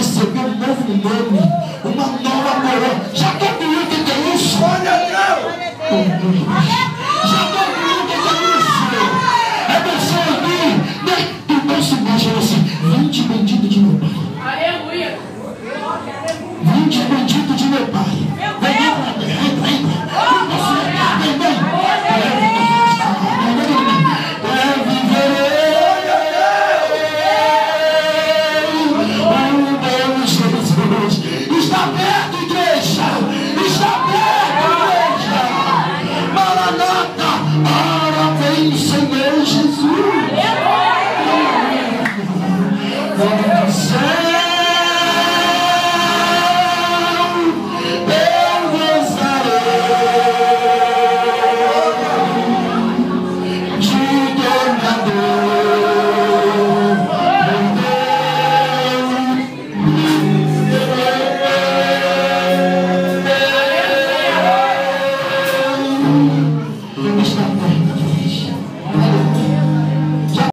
receber um novo nome, uma nova coroa. Já concluiu o que é isso? Olha, já concluiu o que é isso? É você ouvir, né? Do nosso mestre assim: vinde bendito de meu Pai. Aleluia. Vinde bendito de meu Pai. Vem. Está perto, igreja! Está perto, igreja! Maranata! Ora vem, Senhor Jesus! Vamos dizer.